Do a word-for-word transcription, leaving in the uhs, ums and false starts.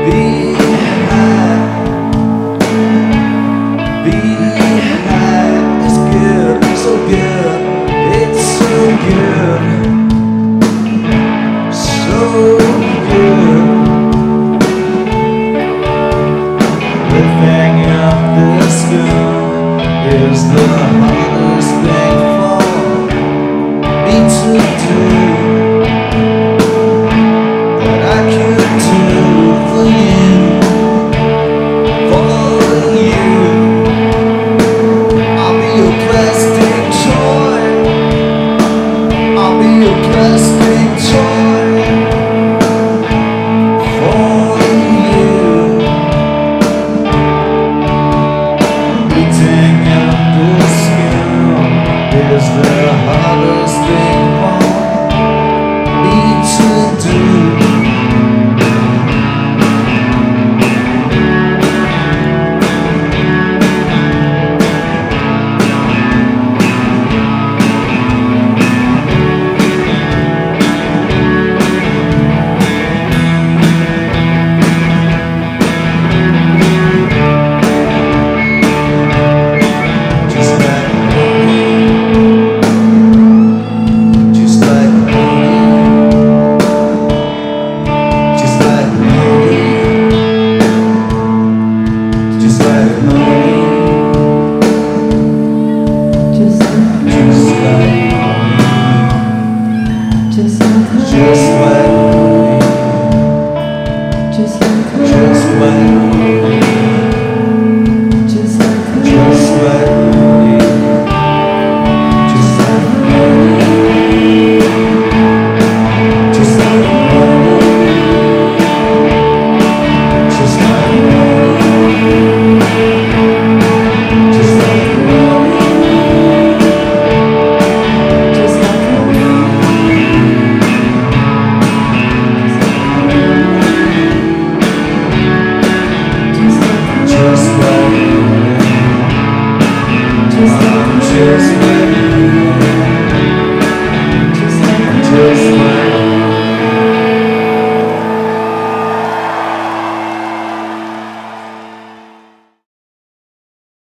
Be high, be high. It's good, so good, it's so good, so good. Living up this school is the hardest thing for me to do, that I can do for you, for you. I'll be a plastic toy, I'll be a plastic toy for you. Eating up the skin is the hardest thing for me to do. Just like me, just like